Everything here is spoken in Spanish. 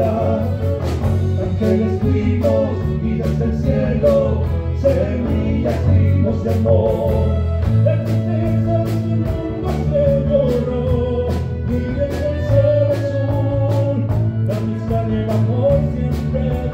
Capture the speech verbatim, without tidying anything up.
vida. Ángeles fuimos y desde el cielo semillas dimos de amor. La tristeza de este mundo se borró y desde el cielo azul la amistad lleva por siempre.